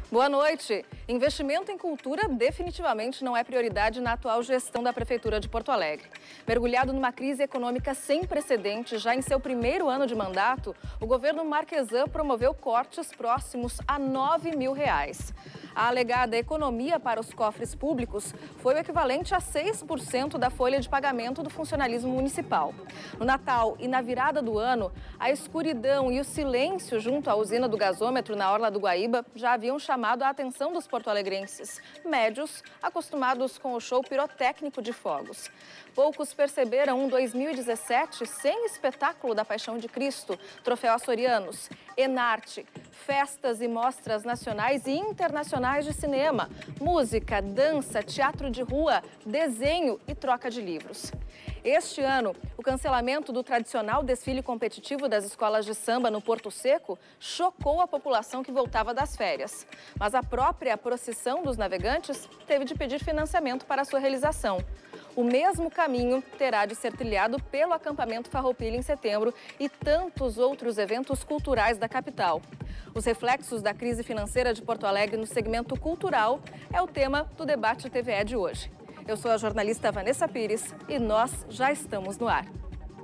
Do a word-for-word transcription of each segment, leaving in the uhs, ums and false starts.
Boa noite. Investimento em cultura definitivamente não é prioridade na atual gestão da Prefeitura de Porto Alegre. Mergulhado numa crise econômica sem precedentes, já em seu primeiro ano de mandato, o governo Marquesan promoveu cortes próximos a nove mil reais. A alegada economia para os cofres públicos foi o equivalente a seis por cento da folha de pagamento do funcionalismo municipal. No Natal e na virada do ano, a escuridão e o silêncio junto à usina do gasômetro na Orla do Guaíba já haviam chamado a atenção dos porto-alegrenses, médios, acostumados com o show pirotécnico de fogos. Poucos perceberam um dois mil e dezessete sem espetáculo da Paixão de Cristo, troféu Açorianos, Enarte, festas e mostras nacionais e internacionais de cinema, música, dança, teatro de rua, desenho e troca de livros. Este ano, o cancelamento do tradicional desfile competitivo das escolas de samba no Porto Seco chocou a população que voltava das férias. Mas a própria procissão dos navegantes teve de pedir financiamento para a sua realização. O mesmo caminho terá de ser trilhado pelo acampamento Farroupilha em setembro e tantos outros eventos culturais da capital. Os reflexos da crise financeira de Porto Alegre no segmento cultural é o tema do debate T V E de hoje. Eu sou a jornalista Vanessa Pires e nós já estamos no ar.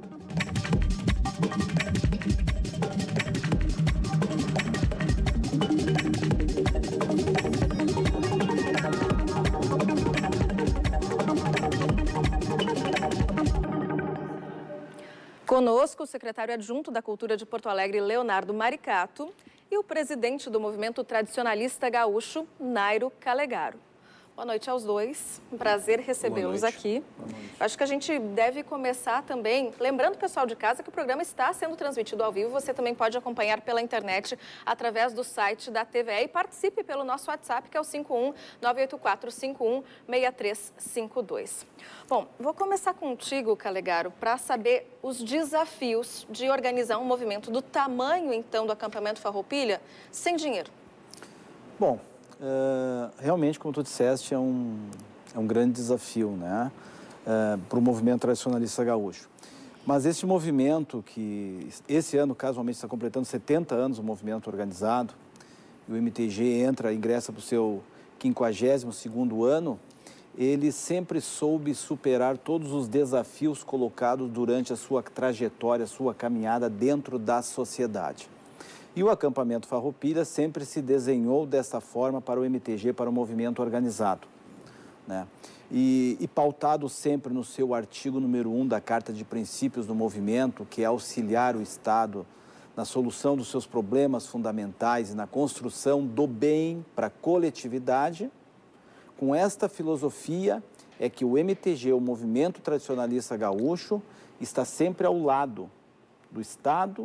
Conosco, o secretário adjunto da Cultura de Porto Alegre, Leonardo Maricato, e o presidente do Movimento Tradicionalista Gaúcho, Nairo Calegaro. Boa noite aos dois, um prazer recebê-los aqui. Acho que a gente deve começar também, lembrando o pessoal de casa que o programa está sendo transmitido ao vivo, você também pode acompanhar pela internet através do site da T V E e participe pelo nosso WhatsApp, que é o cinco um nove oito quatro cinco um seis três cinco dois. Bom, vou começar contigo, Calegaro, para saber os desafios de organizar um movimento do tamanho, então, do acampamento Farroupilha, sem dinheiro. Bom, Uh, realmente, como tu disseste, é um, é um grande desafio, né, uh, para o movimento tradicionalista gaúcho. Mas esse movimento que, esse ano, casualmente, está completando setenta anos, o movimento organizado, e o M T G entra, ingressa para o seu quinquagésimo segundo ano, ele sempre soube superar todos os desafios colocados durante a sua trajetória, a sua caminhada dentro da sociedade. E o acampamento Farroupilha sempre se desenhou dessa forma para o M T G, para o movimento organizado, né? E, e pautado sempre no seu artigo número um da Carta de Princípios do Movimento, que é auxiliar o Estado na solução dos seus problemas fundamentais e na construção do bem para a coletividade. Com esta filosofia é que o M T G, o Movimento Tradicionalista Gaúcho, está sempre ao lado do Estado,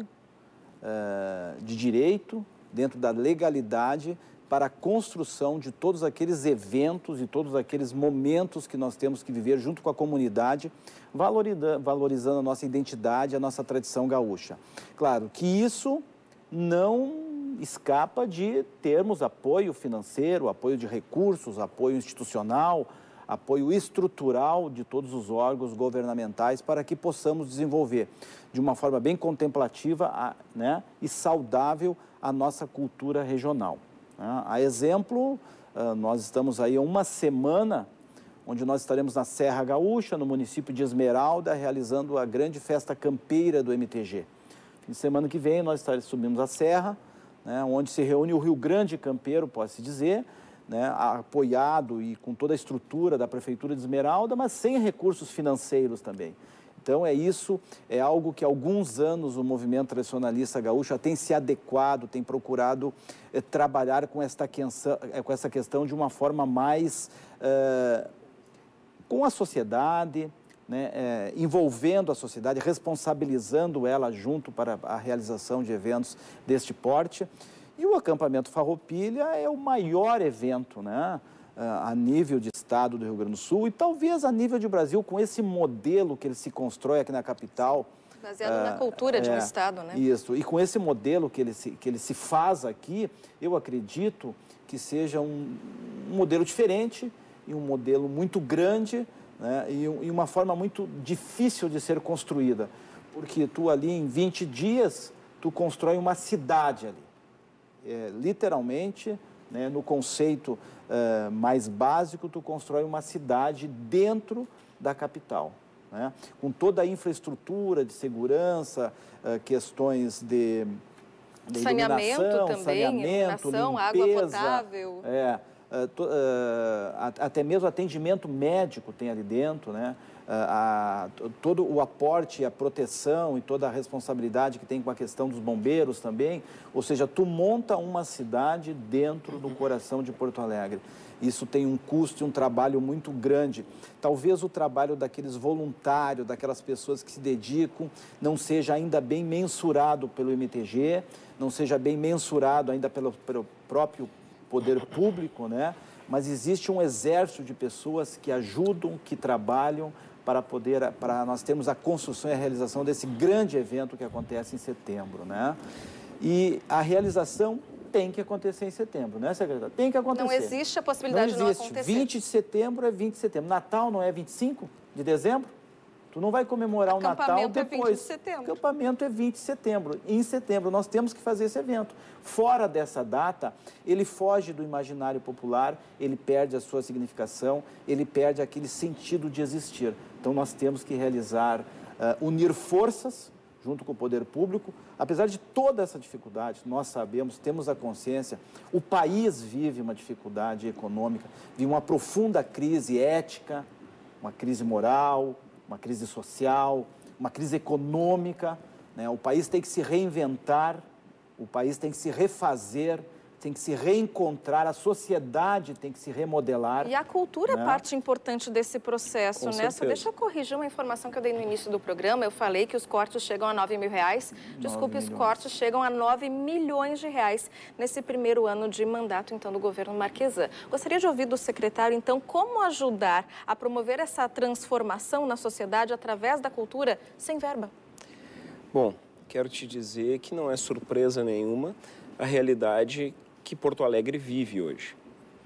de direito, dentro da legalidade, para a construção de todos aqueles eventos e todos aqueles momentos que nós temos que viver junto com a comunidade, valorizando a nossa identidade, a nossa tradição gaúcha. Claro que isso não escapa de termos apoio financeiro, apoio de recursos, apoio institucional, apoio estrutural de todos os órgãos governamentais para que possamos desenvolver de uma forma bem contemplativa, né, e saudável a nossa cultura regional. Né? A exemplo, nós estamos aí há uma semana, onde nós estaremos na Serra Gaúcha, no município de Esmeralda, realizando a grande festa campeira do M T G. Fim de semana que vem nós estaremos, subimos a Serra, né, onde se reúne o Rio Grande Campeiro, pode-se dizer, né, apoiado e com toda a estrutura da Prefeitura de Esmeralda, mas sem recursos financeiros também. Então, é isso, é algo que há alguns anos o movimento tradicionalista gaúcho tem se adequado, tem procurado eh, trabalhar com, esta questão, com essa questão de uma forma mais eh, com a sociedade, né, eh, envolvendo a sociedade, responsabilizando ela junto para a realização de eventos deste porte. E o acampamento Farroupilha é o maior evento, né, a nível de estado do Rio Grande do Sul e talvez a nível de Brasil, com esse modelo que ele se constrói aqui na capital. Baseado uh, na cultura de um é, estado, né? Isso, e com esse modelo que ele se, que ele se faz aqui, eu acredito que seja um, um modelo diferente e um modelo muito grande, né, e, e uma forma muito difícil de ser construída, porque tu ali em vinte dias, tu constrói uma cidade ali. É, literalmente, né? No conceito uh, mais básico, tu constrói uma cidade dentro da capital, né? Com toda a infraestrutura de segurança, uh, questões de, de saneamento iluminação, também, saneamento, iluminação, limpeza, água potável. É, uh, to, uh, até mesmo atendimento médico tem ali dentro, né? A, a, todo o aporte, a proteção e toda a responsabilidade que tem com a questão dos bombeiros também, ou seja, tu monta uma cidade dentro do coração de Porto Alegre. Isso tem um custo e um trabalho muito grande. Talvez o trabalho daqueles voluntários, daquelas pessoas que se dedicam, não seja ainda bem mensurado pelo M T G, não seja bem mensurado ainda pelo, pelo próprio poder público, né? Mas existe um exército de pessoas que ajudam, que trabalham para poder, para nós termos a construção e a realização desse grande evento que acontece em setembro, né? E a realização tem que acontecer em setembro, né, secretário? Tem que acontecer. Não existe a possibilidade não de não existe. acontecer. vinte de setembro é vinte de setembro. Natal não é vinte e cinco de dezembro? Tu não vai comemorar o Natal depois. É vinte de setembro. O acampamento é vinte de setembro. Em setembro nós temos que fazer esse evento. Fora dessa data, ele foge do imaginário popular, ele perde a sua significação, ele perde aquele sentido de existir. Então nós temos que realizar, uh, unir forças junto com o poder público. Apesar de toda essa dificuldade, nós sabemos, temos a consciência, o país vive uma dificuldade econômica, vive uma profunda crise ética, uma crise moral, uma crise social, uma crise econômica, né? O país tem que se reinventar, o país tem que se refazer, tem que se reencontrar, a sociedade tem que se remodelar. E a cultura né? é parte importante desse processo, Com né? certeza. Só deixa eu corrigir uma informação que eu dei no início do programa. Eu falei que os cortes chegam a nove mil reais. Desculpe, os cortes chegam a nove milhões de reais nesse primeiro ano de mandato, então, do governo Marquesan. Gostaria de ouvir do secretário, então, como ajudar a promover essa transformação na sociedade através da cultura sem verba? Bom, quero te dizer que não é surpresa nenhuma a realidade que Porto Alegre vive hoje.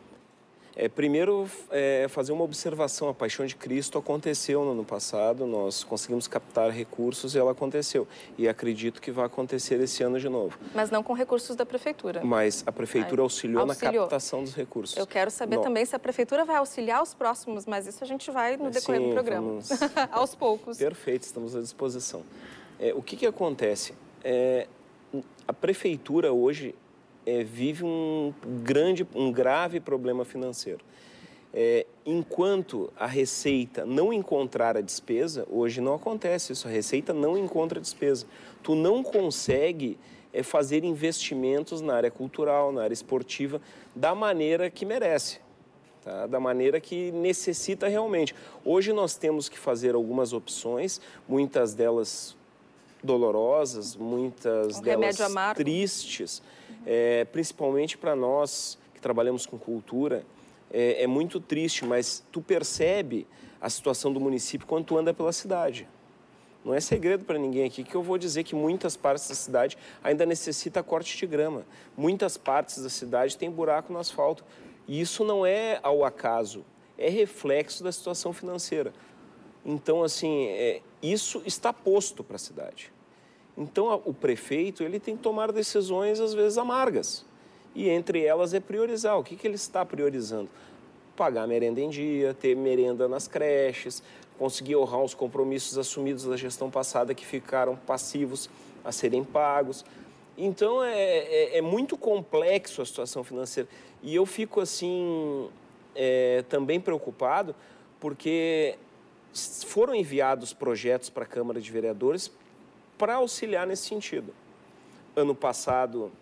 É, primeiro, é, fazer uma observação. A Paixão de Cristo aconteceu no ano passado, nós conseguimos captar recursos e ela aconteceu. E acredito que vai acontecer esse ano de novo. Mas não com recursos da Prefeitura. Mas a Prefeitura Ai, auxiliou, auxiliou na captação dos recursos. Eu quero saber não. também se a Prefeitura vai auxiliar os próximos, mas isso a gente vai no decorrer Sim, do programa. vamos... Aos poucos. Perfeito, estamos à disposição. É, o que, que acontece? É, a Prefeitura hoje É, vive um grande, um grave problema financeiro. É, enquanto a Receita não encontrar a despesa, hoje não acontece isso, a Receita não encontra a despesa. Tu não consegue é, fazer investimentos na área cultural, na área esportiva, da maneira que merece, tá? Da maneira que necessita realmente. Hoje nós temos que fazer algumas opções, muitas delas dolorosas, muitas um delas amargo. tristes, é, principalmente para nós que trabalhamos com cultura, é, é muito triste, mas tu percebe a situação do município quando tu anda pela cidade. Não é segredo para ninguém aqui que eu vou dizer que muitas partes da cidade ainda necessita corte de grama. Muitas partes da cidade têm buraco no asfalto. E isso não é ao acaso, é reflexo da situação financeira. Então, assim, é, isso está posto para a cidade. Então, a, o prefeito ele tem que tomar decisões, às vezes, amargas. E entre elas é priorizar. O que, que ele está priorizando? Pagar merenda em dia, ter merenda nas creches, conseguir honrar os compromissos assumidos da gestão passada que ficaram passivos a serem pagos. Então, é, é, é muito complexo a situação financeira. E eu fico, assim, é, também preocupado, porque foram enviados projetos para a Câmara de Vereadores para auxiliar nesse sentido. Ano passado,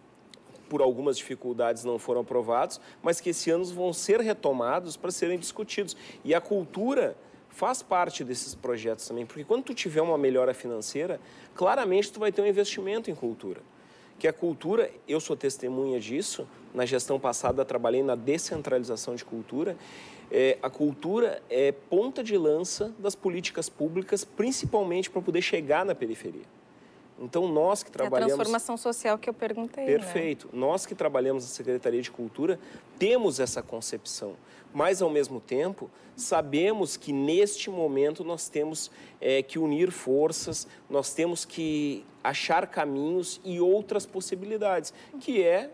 por algumas dificuldades, não foram aprovados, mas que esse ano vão ser retomados para serem discutidos. E a cultura faz parte desses projetos também, porque quando tu tiver uma melhora financeira, claramente tu vai ter um investimento em cultura. Que a cultura, eu sou testemunha disso, na gestão passada trabalhei na descentralização de cultura. É, a cultura é ponta de lança das políticas públicas, principalmente para poder chegar na periferia. Então, nós que trabalhamos... É a transformação social que eu perguntei, Perfeito. Né? Nós que trabalhamos na Secretaria de Cultura temos essa concepção, mas, ao mesmo tempo, sabemos que, neste momento, nós temos é, que unir forças, nós temos que achar caminhos e outras possibilidades, que é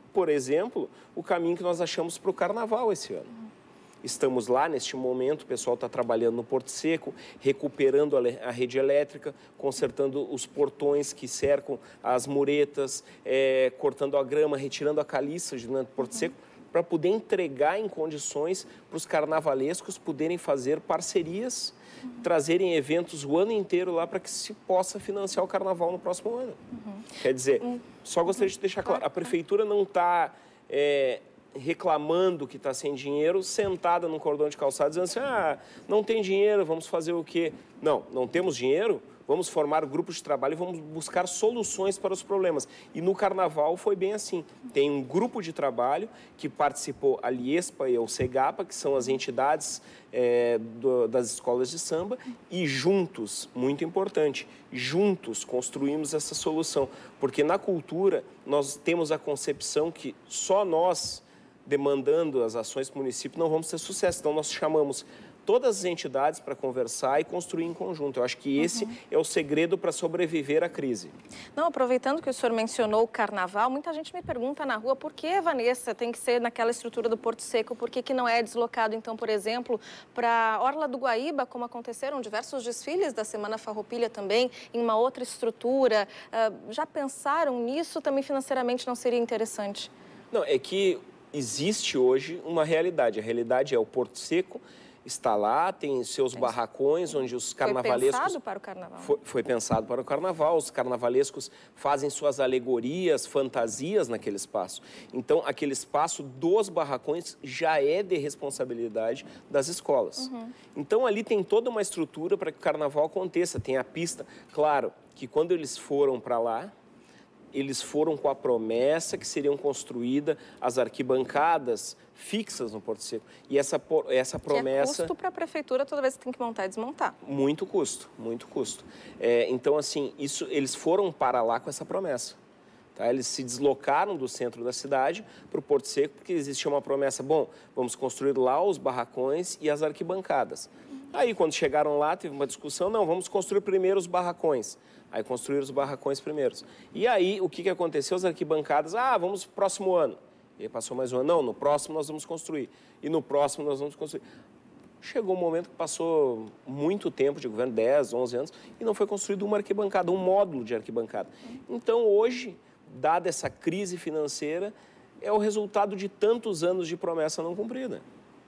por exemplo, o caminho que nós achamos para o Carnaval esse ano. Estamos lá neste momento, o pessoal está trabalhando no Porto Seco, recuperando a rede elétrica, consertando os portões que cercam as muretas, é, cortando a grama, retirando a caliça de dentro do Porto Seco, para poder entregar em condições para os carnavalescos poderem fazer parcerias, uhum. trazerem eventos o ano inteiro lá para que se possa financiar o Carnaval no próximo ano. Uhum. Quer dizer, uhum. só gostaria de deixar claro, a Prefeitura não está... É, reclamando que está sem dinheiro, sentada num cordão de calçado, dizendo assim, ah, não tem dinheiro, vamos fazer o quê? Não, não temos dinheiro, vamos formar grupos de trabalho e vamos buscar soluções para os problemas. E no Carnaval foi bem assim. Tem um grupo de trabalho que participou a Liespa e o Segapa, que são as entidades é, do, das escolas de samba, e juntos, muito importante, juntos construímos essa solução. Porque na cultura nós temos a concepção que só nós, demandando as ações do município, não vamos ter sucesso. Então, nós chamamos todas as entidades para conversar e construir em conjunto. Eu acho que esse uhum. é o segredo para sobreviver à crise. Não, aproveitando que o senhor mencionou o Carnaval, muita gente me pergunta na rua por que, Vanessa, tem que ser naquela estrutura do Porto Seco, por que, que não é deslocado, então, por exemplo, para a Orla do Guaíba, como aconteceram diversos desfiles da Semana Farroupilha também, em uma outra estrutura. Uh, já pensaram nisso? Também financeiramente não seria interessante? Não, é que existe hoje uma realidade. A realidade é o Porto Seco, está lá, tem seus tem barracões onde os carnavalescos... Foi pensado para o Carnaval. Foi, foi pensado para o Carnaval. Os carnavalescos fazem suas alegorias, fantasias naquele espaço. Então, aquele espaço dos barracões já é de responsabilidade das escolas. Uhum. Então, ali tem toda uma estrutura para que o Carnaval aconteça. Tem a pista. Claro que quando eles foram para lá, eles foram com a promessa que seriam construídas as arquibancadas fixas no Porto Seco. E essa, essa promessa... Que é custo para a Prefeitura toda vez que tem que montar e desmontar. Muito custo, muito custo. É, então, assim, isso, eles foram para lá com essa promessa. Tá? Eles se deslocaram do centro da cidade para o Porto Seco porque existia uma promessa, bom, vamos construir lá os barracões e as arquibancadas. Aí, quando chegaram lá, teve uma discussão, não, vamos construir primeiro os barracões. Aí construíram os barracões primeiros. E aí, o que, que aconteceu? As arquibancadas, ah, vamos pro próximo ano. E aí passou mais um ano, não, no próximo nós vamos construir. E no próximo nós vamos construir. Chegou um momento que passou muito tempo de governo, dez, onze anos, e não foi construído uma arquibancada, um módulo de arquibancada. Então, hoje, dada essa crise financeira, é o resultado de tantos anos de promessa não cumprida.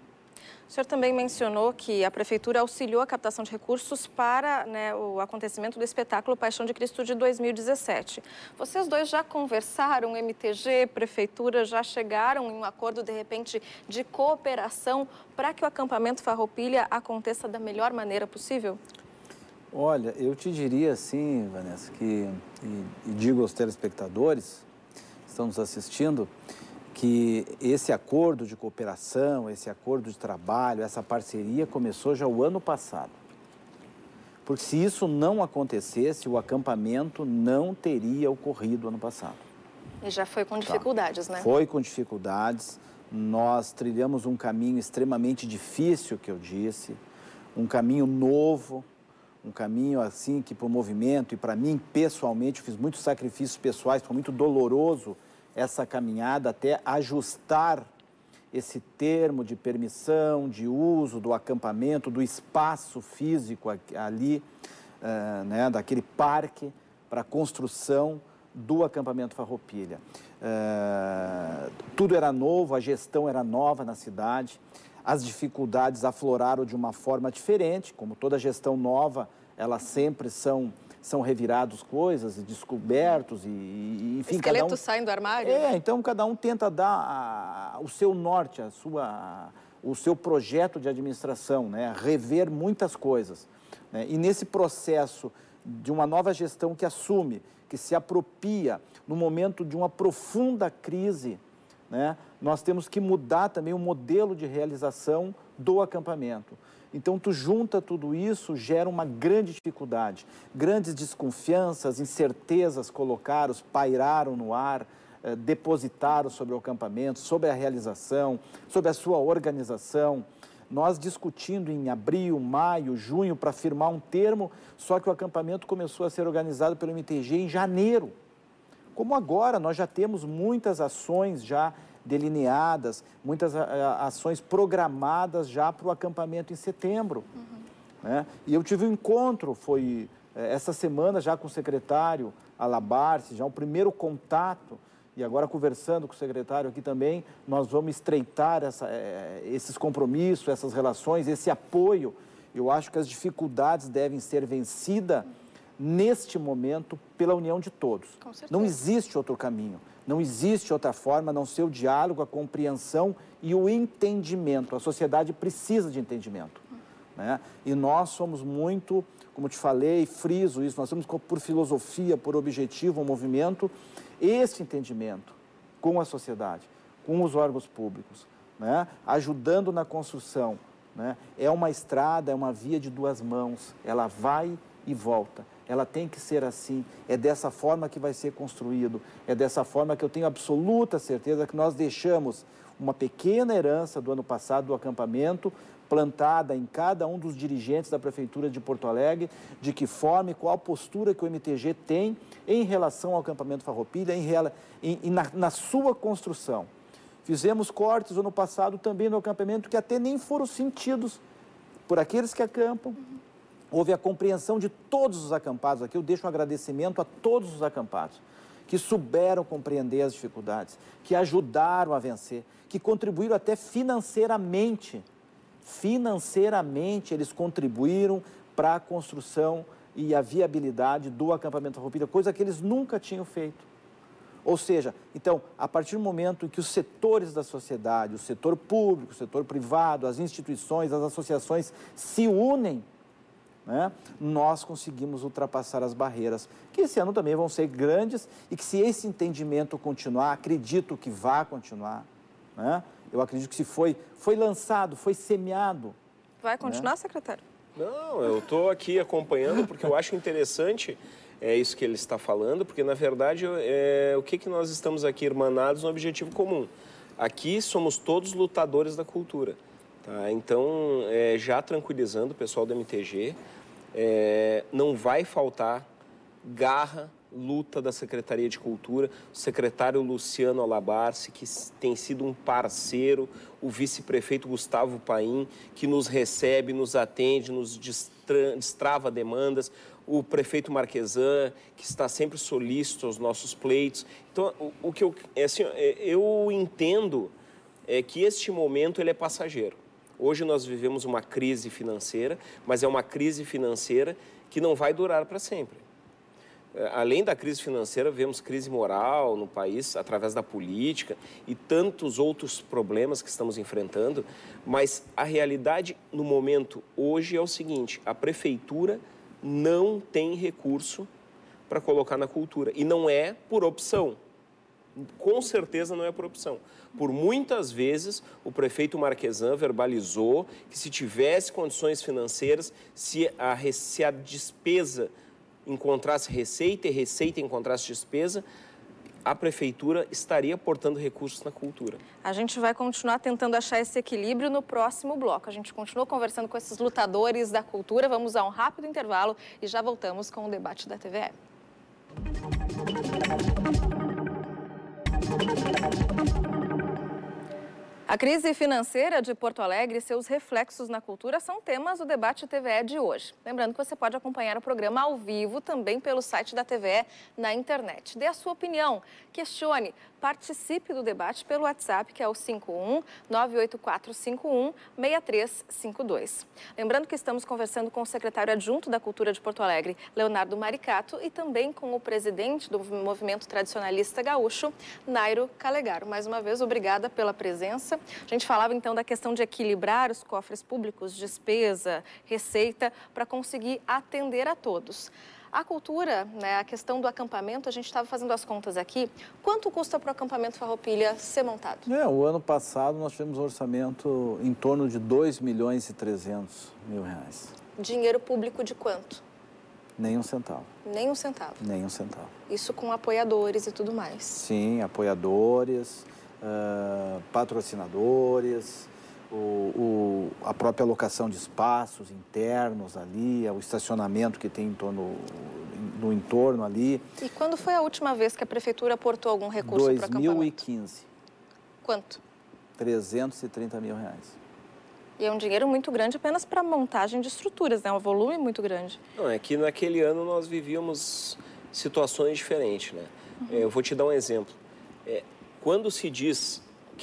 O senhor também mencionou que a Prefeitura auxiliou a captação de recursos para, né, o acontecimento do espetáculo Paixão de Cristo de dois mil e dezessete. Vocês dois já conversaram, M T G, Prefeitura, já chegaram em um acordo, de repente, de cooperação para que o acampamento Farroupilha aconteça da melhor maneira possível? Olha, eu te diria assim, Vanessa, que, e, e digo aos telespectadores que estão nos assistindo, que esse acordo de cooperação, esse acordo de trabalho, essa parceria começou já o ano passado. Porque se isso não acontecesse, o acampamento não teria ocorrido ano passado. E já foi com dificuldades, tá. né? Foi com dificuldades. Nós trilhamos um caminho extremamente difícil, que eu disse, um caminho novo, um caminho assim que para o movimento e para mim, pessoalmente, eu fiz muitos sacrifícios pessoais, foi muito doloroso essa caminhada até ajustar esse termo de permissão, de uso do acampamento, do espaço físico ali, uh, né, daquele parque para a construção do acampamento Farroupilha. Uh, tudo era novo, a gestão era nova na cidade, as dificuldades afloraram de uma forma diferente, como toda gestão nova, elas sempre são... são revirados coisas e descobertos e, e enfim... Esqueletos cada um... saem do armário. É, então cada um tenta dar a, o seu norte, a sua, o seu projeto de administração, né? Rever muitas coisas. Né? E nesse processo de uma nova gestão que assume, que se apropria no momento de uma profunda crise, né? Nós temos que mudar também o modelo de realização do acampamento. Então, tu junta tudo isso, gera uma grande dificuldade. Grandes desconfianças, incertezas colocaram, pairaram no ar, eh, depositaram sobre o acampamento, sobre a realização, sobre a sua organização. Nós discutindo em abril, maio, junho, para firmar um termo, só que o acampamento começou a ser organizado pelo M T G em janeiro. como agora nós já temos muitas ações já delineadas, muitas a, ações programadas já para o acampamento em setembro. Uhum. Né? E eu tive um encontro, foi essa semana já com o secretário Alabarce, já o primeiro contato, e agora conversando com o secretário aqui também, nós vamos estreitar essa, esses compromissos, essas relações, esse apoio. Eu acho que as dificuldades devem ser vencidas neste momento pela união de todos. Não existe outro caminho, não existe outra forma a não ser o diálogo, a compreensão e o entendimento. A sociedade precisa de entendimento. Né? E nós somos muito, como te falei, friso isso, nós temos por filosofia, por objetivo, um movimento, esse entendimento com a sociedade, com os órgãos públicos, né? Ajudando na construção. Né? É uma estrada, é uma via de duas mãos, ela vai e volta. Ela tem que ser assim, é dessa forma que vai ser construído, é dessa forma que eu tenho absoluta certeza que nós deixamos uma pequena herança do ano passado do acampamento, plantada em cada um dos dirigentes da Prefeitura de Porto Alegre, de que forma e qual postura que o M T G tem em relação ao acampamento Farroupilha, em, em, em, na, na sua construção. Fizemos cortes ano passado também no acampamento que até nem foram sentidos por aqueles que acampam. Houve a compreensão de todos os acampados aqui. Eu deixo um agradecimento a todos os acampados que souberam compreender as dificuldades, que ajudaram a vencer, que contribuíram até financeiramente. Financeiramente, eles contribuíram para a construção e a viabilidade do acampamento Farroupilha, coisa que eles nunca tinham feito. Ou seja, então, a partir do momento em que os setores da sociedade, o setor público, o setor privado, as instituições, as associações se unem, né, nós conseguimos ultrapassar as barreiras, que esse ano também vão ser grandes e que se esse entendimento continuar, acredito que vai continuar, né, eu acredito que se foi, foi lançado, foi semeado. Vai continuar, né? Secretário? Não, eu estou aqui acompanhando porque eu acho interessante é isso que ele está falando, porque, na verdade, é, o que, que nós estamos aqui irmanados no objetivo comum. Aqui somos todos lutadores da cultura. Tá? Então, é, já tranquilizando o pessoal do M T G, é, não vai faltar garra, luta da Secretaria de Cultura, o secretário Luciano Alabarce, que tem sido um parceiro, o vice-prefeito Gustavo Paim, que nos recebe, nos atende, nos distra, destrava demandas, o prefeito Marquesan, que está sempre solícito aos nossos pleitos. Então, o, o que eu, é assim, eu entendo é que este momento ele é passageiro. Hoje nós vivemos uma crise financeira, mas é uma crise financeira que não vai durar para sempre. Além da crise financeira, vemos crise moral no país, através da política e tantos outros problemas que estamos enfrentando, mas a realidade no momento hoje é o seguinte, a prefeitura não tem recurso para colocar na cultura, e não é por opção, com certeza não é por opção. Por muitas vezes, o prefeito Marquesan verbalizou que se tivesse condições financeiras, se a, se a despesa encontrasse receita e receita encontrasse despesa, a prefeitura estaria aportando recursos na cultura. A gente vai continuar tentando achar esse equilíbrio no próximo bloco. A gente continua conversando com esses lutadores da cultura. Vamos a um rápido intervalo e já voltamos com o debate da T V E. A crise financeira de Porto Alegre e seus reflexos na cultura são temas do debate T V E de hoje. Lembrando que você pode acompanhar o programa ao vivo também pelo site da T V E na internet. Dê a sua opinião, questione, participe do debate pelo WhatsApp, que é o cinco um nove oito quatro cinco um seis três cinco dois. Lembrando que estamos conversando com o secretário adjunto da Cultura de Porto Alegre, Leonardo Maricato, e também com o presidente do Movimento Tradicionalista Gaúcho, Nairo Calegaro. Mais uma vez, obrigada pela presença. A gente falava então da questão de equilibrar os cofres públicos, despesa, receita, para conseguir atender a todos. A cultura, né, a questão do acampamento, a gente estava fazendo as contas aqui. Quanto custa para o acampamento Farroupilha ser montado? É, o ano passado nós tivemos um orçamento em torno de dois milhões e trezentos mil reais. Dinheiro público de quanto? Nem um centavo. Nem um centavo? Nem um centavo. Isso com apoiadores e tudo mais? Sim, apoiadores, uh, patrocinadores, o, o, a própria alocação de espaços internos ali, o estacionamento que tem em torno no entorno ali. E quando foi a última vez que a Prefeitura aportou algum recurso para acampamento? dois mil e quinze. Quanto? trezentos e trinta mil reais. E é um dinheiro muito grande apenas para montagem de estruturas, né? Um volume muito grande. Não, é que naquele ano nós vivíamos situações diferentes, né? Uhum. Eu vou te dar um exemplo. É, quando se diz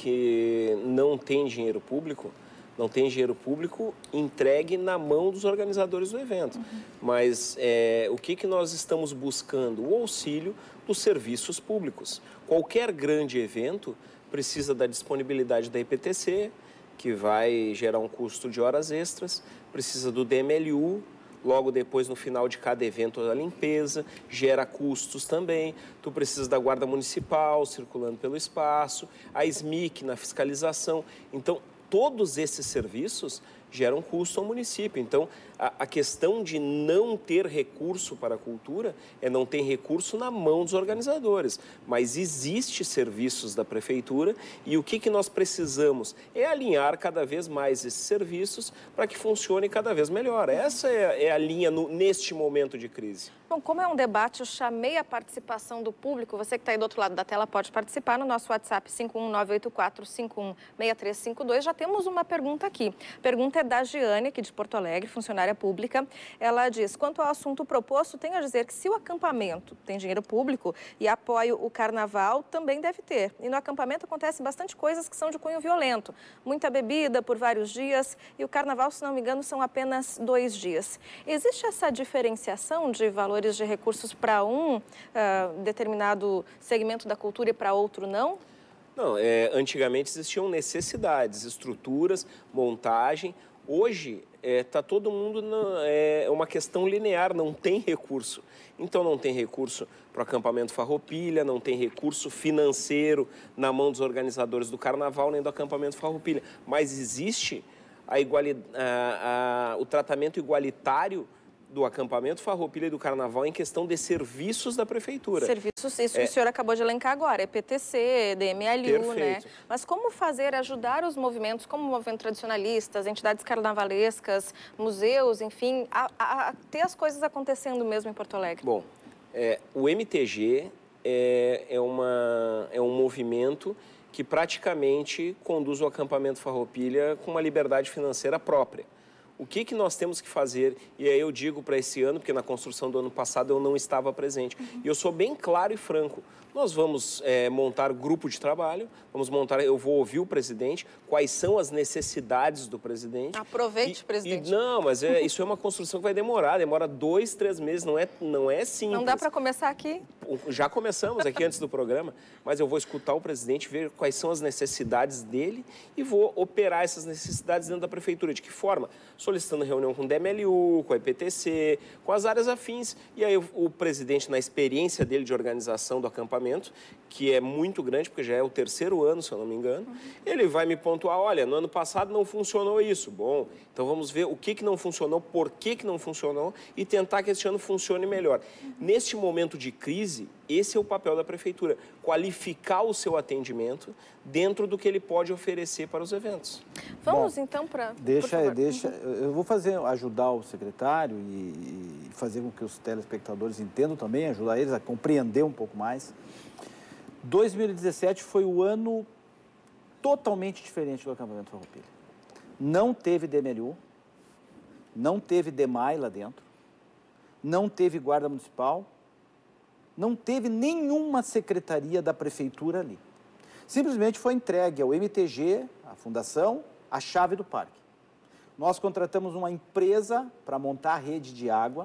que não tem dinheiro público, não tem dinheiro público entregue na mão dos organizadores do evento. Uhum. Mas é, o que, que nós estamos buscando? O auxílio dos serviços públicos. Qualquer grande evento precisa da disponibilidade da I P T C, que vai gerar um custo de horas extras, precisa do D M L U, logo depois, no final de cada evento, a limpeza, gera custos também. Tu precisas da Guarda Municipal circulando pelo espaço, a S M I C na fiscalização. Então, todos esses serviços geram custo ao município. Então, a, a questão de não ter recurso para a cultura é não ter recurso na mão dos organizadores. Mas existe serviços da Prefeitura e o que, que nós precisamos é alinhar cada vez mais esses serviços para que funcione cada vez melhor. Essa é, é a linha no, neste momento de crise. Bom, como é um debate, eu chamei a participação do público. Você que está aí do outro lado da tela pode participar no nosso WhatsApp cinco um nove oito quatro cinco um seis três cinco dois. Já temos uma pergunta aqui. A pergunta é da Giane, aqui de Porto Alegre, funcionária pública. Ela diz, quanto ao assunto proposto, tenho a dizer que se o acampamento tem dinheiro público e apoia o carnaval, também deve ter. E no acampamento acontecem bastante coisas que são de cunho violento. Muita bebida por vários dias e o carnaval, se não me engano, são apenas dois dias. Existe essa diferenciação de valores de recursos para um uh, determinado segmento da cultura e para outro não? Não, é, antigamente existiam necessidades, estruturas, montagem. Hoje está todo mundo, na, é uma questão linear, não tem recurso. Então não tem recurso para o acampamento Farroupilha, não tem recurso financeiro na mão dos organizadores do carnaval nem do acampamento Farroupilha. Mas existe a iguali, a, a, o tratamento igualitário do acampamento Farroupilha e do carnaval em questão de serviços da Prefeitura. Serviços, isso é, que o senhor acabou de elencar agora, é P T C, D M L U, né? Mas como fazer, ajudar os movimentos, como o movimento tradicionalistas, entidades carnavalescas, museus, enfim, a, a, a ter as coisas acontecendo mesmo em Porto Alegre? Bom, é, o M T G é, é, uma, é um movimento que praticamente conduz o acampamento Farroupilha com uma liberdade financeira própria. O que, que nós temos que fazer? E aí eu digo para esse ano, porque na construção do ano passado eu não estava presente. Uhum. E eu sou bem claro e franco. Nós vamos é, montar grupo de trabalho, vamos montar, eu vou ouvir o presidente, quais são as necessidades do presidente. Aproveite, e, presidente. E, não, mas é, isso é uma construção que vai demorar, demora dois, três meses, não é, não é simples. Não dá para começar aqui? Já começamos aqui antes do programa, mas eu vou escutar o presidente, ver quais são as necessidades dele e vou operar essas necessidades dentro da Prefeitura. De que forma? Solicitando reunião com o D M L U, com a I P T C, com as áreas afins. E aí o, o presidente, na experiência dele de organização do acampamento, que é muito grande, porque já é o terceiro ano, se eu não me engano, uhum. ele vai me pontuar, olha, no ano passado não funcionou isso. Bom, então vamos ver o que, que não funcionou, por que, que não funcionou e tentar que este ano funcione melhor. Uhum. Neste momento de crise, esse é o papel da Prefeitura, qualificar o seu atendimento dentro do que ele pode oferecer para os eventos. Vamos Bom, então para... Deixa, deixa, uhum. eu vou fazer, ajudar o secretário e, e fazer com que os telespectadores entendam também, ajudar eles a compreender um pouco mais. dois mil e dezessete foi o ano totalmente diferente do acampamento Farroupilha. Não teve D M L U, não teve D M A I lá dentro, não teve Guarda Municipal, não teve nenhuma secretaria da Prefeitura ali. Simplesmente foi entregue ao M T G, à Fundação, a chave do parque. Nós contratamos uma empresa para montar a rede de água,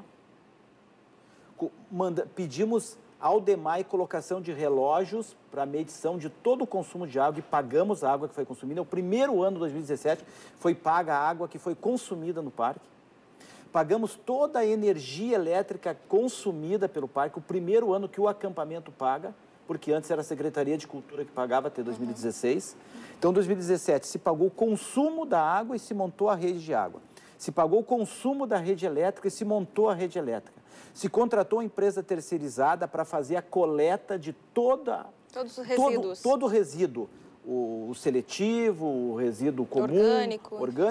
manda, pedimos ao D M A I colocação de relógios para medição de todo o consumo de água e pagamos a água que foi consumida. O primeiro ano de dois mil e dezessete foi paga a água que foi consumida no parque. Pagamos toda a energia elétrica consumida pelo parque, o primeiro ano que o acampamento paga, porque antes era a Secretaria de Cultura que pagava até dois mil e dezesseis. Então, em dois mil e dezessete, se pagou o consumo da água e se montou a rede de água. Se pagou o consumo da rede elétrica e se montou a rede elétrica. Se contratou uma empresa terceirizada para fazer a coleta de toda... Todos os resíduos. Todo, todo o resíduo. O, o seletivo, o resíduo comum... Orgânico. Orgânico.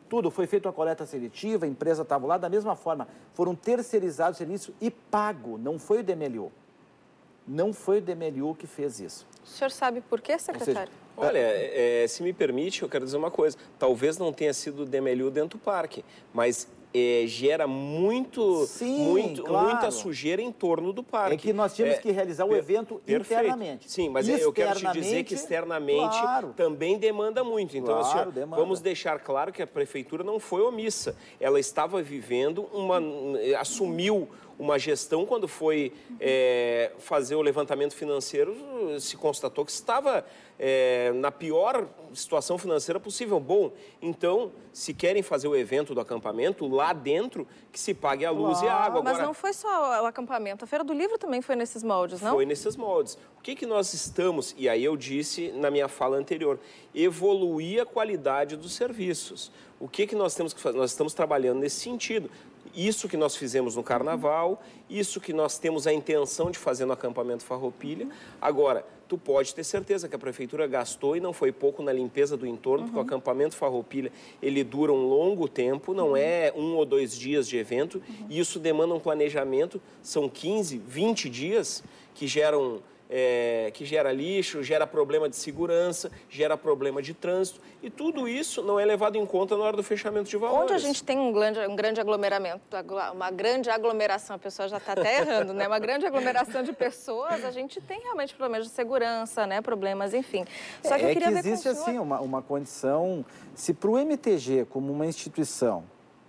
tudo. Foi feita uma coleta seletiva, a empresa estava lá, da mesma forma. Foram terceirizados o serviço e pago, não foi o D M L U. Não foi o D M L U que fez isso. O senhor sabe por quê, secretário? Olha, é, se me permite, eu quero dizer uma coisa. Talvez não tenha sido o D M L U dentro do parque, mas é, gera muito, Sim, muito claro. muita sujeira em torno do parque. É que nós tínhamos é, que realizar o per, evento perfeito. internamente. Sim, mas eu quero te dizer que externamente claro. também demanda muito. Então, Claro, assim, demanda. vamos deixar claro que a prefeitura não foi omissa. Ela estava vivendo uma... assumiu uma gestão, quando foi é, fazer o levantamento financeiro, se constatou que estava é, na pior situação financeira possível. Bom, então, se querem fazer o evento do acampamento, lá dentro, que se pague a luz Claro. e a água. Mas Agora, não foi só o acampamento, a Feira do Livro também foi nesses moldes, não? foi nesses moldes. O que, que nós estamos, e aí eu disse na minha fala anterior, evoluir a qualidade dos serviços. O que, que nós temos que fazer? Nós estamos trabalhando nesse sentido. Isso que nós fizemos no Carnaval, isso que nós temos a intenção de fazer no acampamento Farroupilha. Agora, tu pode ter certeza que a prefeitura gastou, e não foi pouco, na limpeza do entorno, uhum. porque o acampamento Farroupilha, ele dura um longo tempo, não uhum. é um ou dois dias de evento, uhum. e isso demanda um planejamento, são quinze, vinte dias que geram... É, que gera lixo, gera problema de segurança, gera problema de trânsito, e tudo isso não é levado em conta na hora do fechamento de valores. Onde a gente tem um grande, um grande aglomeramento, uma grande aglomeração, a pessoa já está até errando, né? Uma grande aglomeração de pessoas, a gente tem realmente problemas de segurança, né? Problemas, enfim. Só que é eu queria que ver existe com o senhor... assim uma, uma condição, se para o M T G, como uma instituição,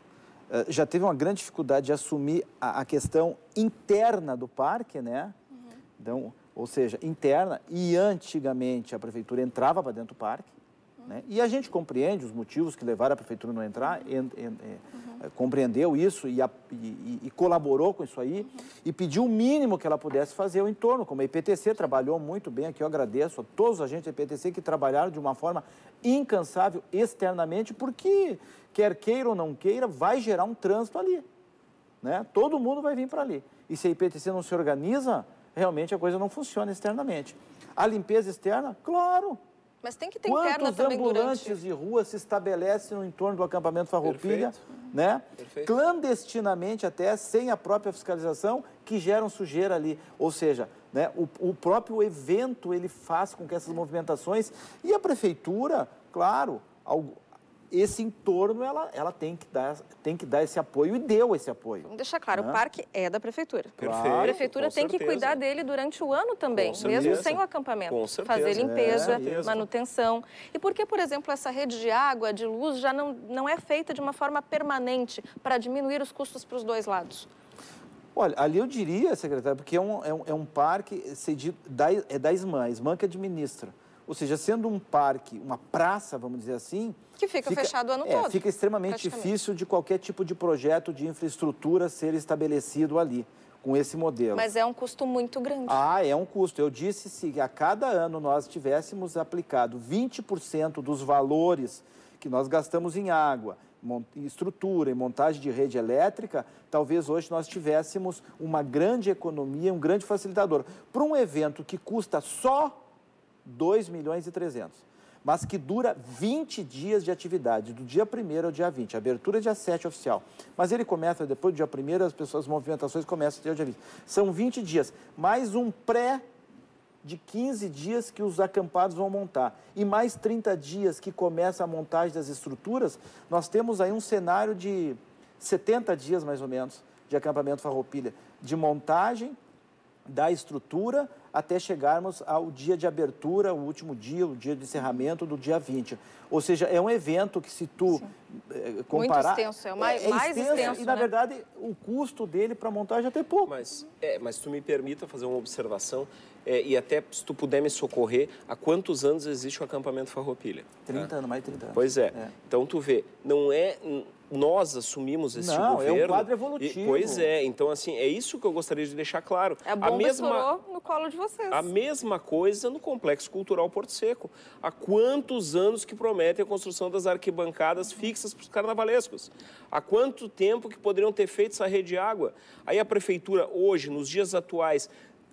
já teve uma grande dificuldade de assumir a, a questão interna do parque, né? Uhum. Então, ou seja, interna, e antigamente a prefeitura entrava para dentro do parque, uhum. né? E a gente compreende os motivos que levaram a prefeitura a não entrar, en, en, uhum. compreendeu isso e, a, e, e colaborou com isso aí, uhum. e pediu o mínimo que ela pudesse fazer ao entorno, como a I P T C trabalhou muito bem aqui, eu agradeço a todos os agentes da I P T C que trabalharam de uma forma incansável externamente, porque quer queira ou não queira, vai gerar um trânsito ali, né? Todo mundo vai vir para ali, e se a I P T C não se organiza, realmente a coisa não funciona externamente. A limpeza externa, claro. Mas tem que ter interna também Quantos ambulantes durante... de rua se estabelecem no entorno do acampamento Farroupilha, né? Perfeito. Clandestinamente até, sem a própria fiscalização, que geram sujeira ali. Ou seja, né, o, o próprio evento ele faz com que essas movimentações... E a prefeitura, claro, algo... esse entorno, ela, ela tem, que dar, tem que dar esse apoio e deu esse apoio. Vamos deixar claro, né? O parque é da prefeitura. Perfeito, a prefeitura tem certeza. que cuidar dele durante o ano também, Com mesmo certeza. sem o acampamento. Com certeza. Fazer limpeza, É, manutenção. E por que, por exemplo, essa rede de água, de luz, já não, não é feita de uma forma permanente para diminuir os custos para os dois lados? Olha, ali eu diria, secretário, porque é um, é um, é um parque cedido da, é da SMAN, a SMAN que administra. Ou seja, sendo um parque, uma praça, vamos dizer assim... Que fica, fica fechado o ano é, todo. Fica extremamente difícil de qualquer tipo de projeto de infraestrutura ser estabelecido ali, com esse modelo. Mas é um custo muito grande. Ah, é um custo. Eu disse se a cada ano nós tivéssemos aplicado vinte por cento dos valores que nós gastamos em água, em estrutura, em montagem de rede elétrica, talvez hoje nós tivéssemos uma grande economia, um grande facilitador. Para um evento que custa só dois milhões e trezentos, mas que dura vinte dias de atividade, do dia primeiro ao dia vinte. A abertura é dia sete oficial, mas ele começa depois do dia primeiro, as pessoas, as movimentações começam até o dia vinte. São vinte dias, mais um pré de quinze dias que os acampados vão montar, e mais trinta dias que começa a montagem das estruturas. Nós temos aí um cenário de setenta dias, mais ou menos, de acampamento Farroupilha, de montagem da estrutura até chegarmos ao dia de abertura, o último dia, o dia de encerramento do dia vinte. Ou seja, é um evento que, se tu eh, comparar... Muito extenso, é o mais, é, é mais extenso, extenso, e, na né? verdade, o custo dele para montagem é até pouco. Mas, é, mas tu me permita fazer uma observação, é, e até se tu puder me socorrer, há quantos anos existe o acampamento Farroupilha? trinta tá? anos, mais de trinta anos. Pois é. é. Então, tu vê, não é... Nós assumimos esse Não, governo. é um quadro evolutivo. E, pois é, então assim, é isso que eu gostaria de deixar claro. A bomba a mesma, estourou no colo de vocês. A mesma coisa no Complexo Cultural Porto Seco. Há quantos anos que prometem a construção das arquibancadas fixas para os carnavalescos? Há quanto tempo que poderiam ter feito essa rede de água? Aí a prefeitura, hoje, nos dias atuais,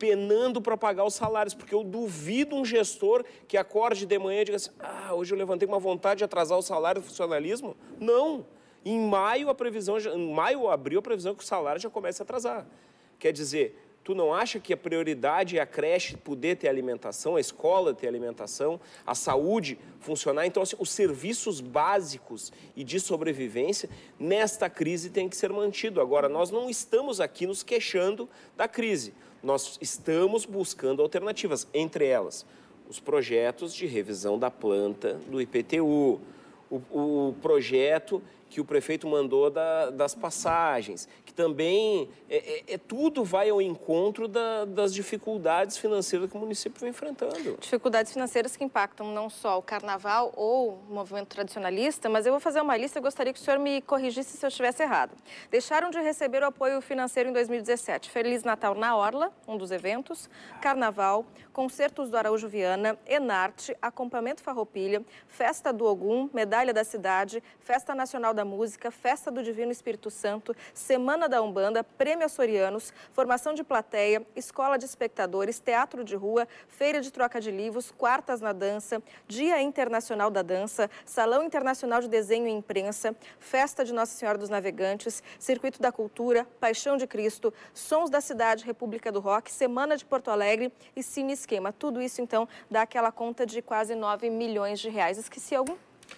penando para pagar os salários, porque eu duvido um gestor que acorde de manhã e diga assim, ah, hoje eu levantei uma vontade de atrasar o salário do funcionalismo. Não. Em maio, a previsão, em maio ou abril, a previsão é que o salário já comece a atrasar. Quer dizer, tu não acha que a prioridade é a creche poder ter alimentação, a escola ter alimentação, a saúde funcionar? Então, assim, os serviços básicos e de sobrevivência, nesta crise, tem que ser mantido. Agora, nós não estamos aqui nos queixando da crise. Nós estamos buscando alternativas, entre elas, os projetos de revisão da planta do I P T U, o, o projeto que o prefeito mandou da, das passagens, que também é, é, é, tudo vai ao encontro da, das dificuldades financeiras que o município vem enfrentando. Dificuldades financeiras que impactam não só o carnaval ou o movimento tradicionalista, mas eu vou fazer uma lista e gostaria que o senhor me corrigisse se eu estivesse errado. Deixaram de receber o apoio financeiro em dois mil e dezessete. Feliz Natal na Orla, um dos eventos, Carnaval, Concertos do Araújo Viana, Enarte, Acampamento Farroupilha, Festa do Ogum, Medalha da Cidade, Festa Nacional da Música, Festa do Divino Espírito Santo, Semana da Umbanda, Prêmio Açorianos, Formação de Plateia, Escola de Espectadores, Teatro de Rua, Feira de Troca de Livros, Quartas na Dança, Dia Internacional da Dança, Salão Internacional de Desenho e Imprensa, Festa de Nossa Senhora dos Navegantes, Circuito da Cultura, Paixão de Cristo, Sons da Cidade, República do Rock, Semana de Porto Alegre e Cine Esquema. Tudo isso, então, dá aquela conta de quase nove milhões de reais. Esqueci algum?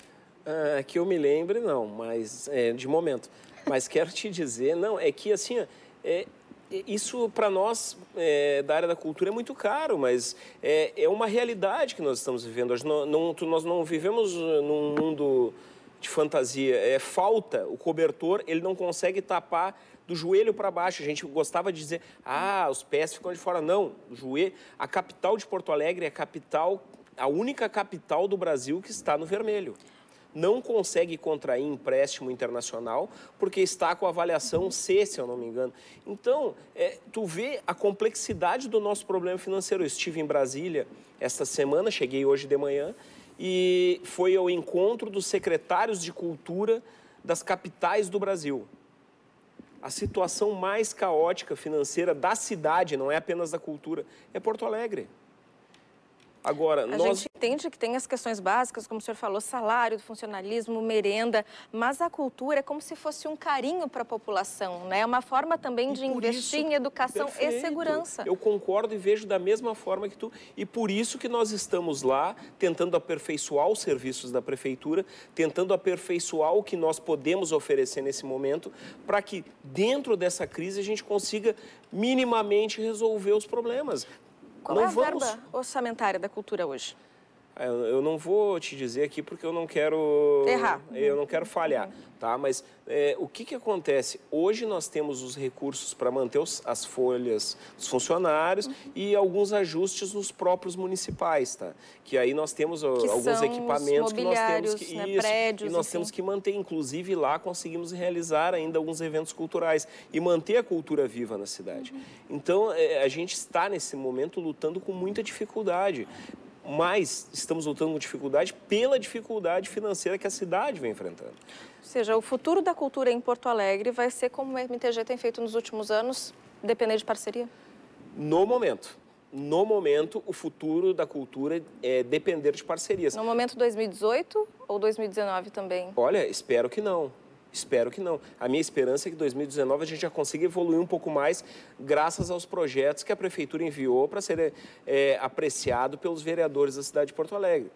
Ah, que eu me lembre, não, mas é, de momento. Mas quero te dizer, não, é que assim, é, isso para nós é, da área da cultura é muito caro, mas é, é uma realidade que nós estamos vivendo. Nós não, não, nós não vivemos num mundo de fantasia, é falta, o cobertor, ele não consegue tapar do joelho para baixo. A gente gostava de dizer, ah, os pés ficam de fora. Não, o joelho, a capital de Porto Alegre é a capital, a única capital do Brasil que está no vermelho. Não consegue contrair empréstimo internacional porque está com a avaliação C, se eu não me engano. Então, é, tu vê a complexidade do nosso problema financeiro. Eu estive em Brasília esta semana, cheguei hoje de manhã, e foi ao encontro dos secretários de cultura das capitais do Brasil. A situação mais caótica financeira da cidade, não é apenas da cultura, é Porto Alegre. Agora, a nós... gente entende que tem as questões básicas, como o senhor falou, salário do funcionalismo, merenda, mas a cultura é como se fosse um carinho para a população, né? É uma forma também de investir isso, em educação perfeito. E segurança. Eu concordo e vejo da mesma forma que tu. E por isso que nós estamos lá tentando aperfeiçoar os serviços da prefeitura, tentando aperfeiçoar o que nós podemos oferecer nesse momento, para que dentro dessa crise a gente consiga minimamente resolver os problemas. Qual não é a vamos... verba orçamentária da cultura hoje? Eu não vou te dizer aqui porque eu não quero... Errar. Eu não quero falhar, tá? Mas é, o que que acontece? Hoje nós temos os recursos para manter os, as folhas dos funcionários uhum. e alguns ajustes nos próprios municipais, tá? Que aí nós temos que alguns equipamentos que nós temos que... Né, isso, prédios, e nós enfim. temos que manter. Inclusive lá conseguimos realizar ainda alguns eventos culturais e manter a cultura viva na cidade. Uhum. Então é, a gente está nesse momento lutando com muita dificuldade. Mas estamos lutando com dificuldade pela dificuldade financeira que a cidade vem enfrentando. Ou seja, o futuro da cultura em Porto Alegre vai ser como o M T G tem feito nos últimos anos, depender de parceria? No momento. No momento, o futuro da cultura é depender de parcerias. No momento dois mil e dezoito ou dois mil e dezenove também? Olha, espero que não. Espero que não. A minha esperança é que em dois mil e dezenove a gente já consiga evoluir um pouco mais graças aos projetos que a Prefeitura enviou para ser é, apreciado pelos vereadores da cidade de Porto Alegre.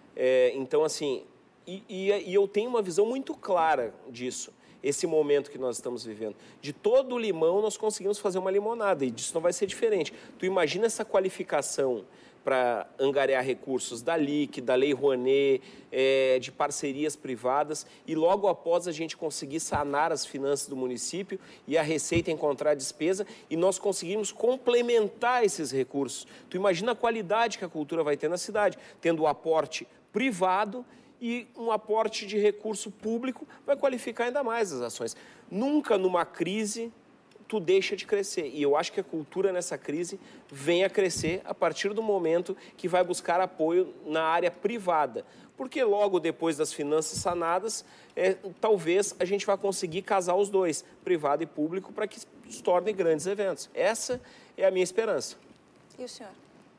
É, então, assim, e, e, e eu tenho uma visão muito clara disso, esse momento que nós estamos vivendo. De todo o limão nós conseguimos fazer uma limonada e disso não vai ser diferente. Tu imagina essa qualificação para angariar recursos da L I C, da Lei Rouanet, é, de parcerias privadas e logo após a gente conseguir sanar as finanças do município e a Receita encontrar a despesa e nós conseguimos complementar esses recursos. Tu imagina a qualidade que a cultura vai ter na cidade, tendo o aporte privado e um aporte de recurso público vai qualificar ainda mais as ações. Nunca numa crise tu deixa de crescer. E eu acho que a cultura nessa crise vem a crescer a partir do momento que vai buscar apoio na área privada. Porque logo depois das finanças sanadas, é, talvez a gente vá conseguir casar os dois, privado e público, para que se tornem grandes eventos. Essa é a minha esperança. E o senhor?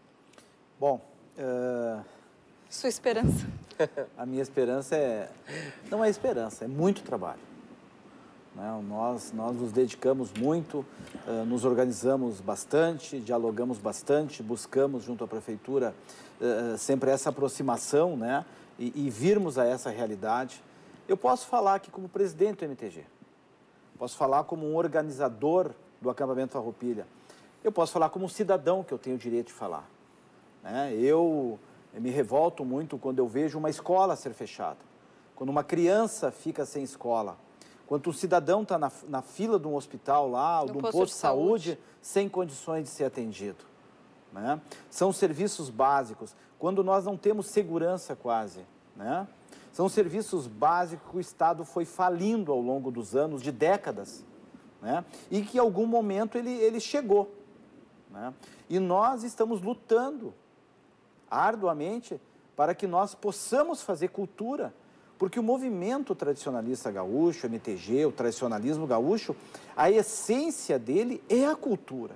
Bom, uh... sua esperança? A minha esperança é... Não é esperança, é muito trabalho. Né? Nós, nós nos dedicamos muito, uh, nos organizamos bastante, dialogamos bastante, buscamos junto à Prefeitura uh, sempre essa aproximação, né? e, e virmos a essa realidade. Eu posso falar aqui como presidente do M T G, posso falar como um organizador do acampamento Farroupilha, eu posso falar como um cidadão que eu tenho o direito de falar. Né? Eu, eu me revolto muito quando eu vejo uma escola ser fechada, quando uma criança fica sem escola, quando um cidadão está na, na fila de um hospital lá, ou de um posto, posto de saúde, saúde, sem condições de ser atendido. Né? São serviços básicos, quando nós não temos segurança quase. Né? São serviços básicos que o Estado foi falindo ao longo dos anos, de décadas, né? E que em algum momento ele, ele chegou. Né? E nós estamos lutando arduamente para que nós possamos fazer cultura, porque o movimento tradicionalista gaúcho, M T G, o tradicionalismo gaúcho, a essência dele é a cultura,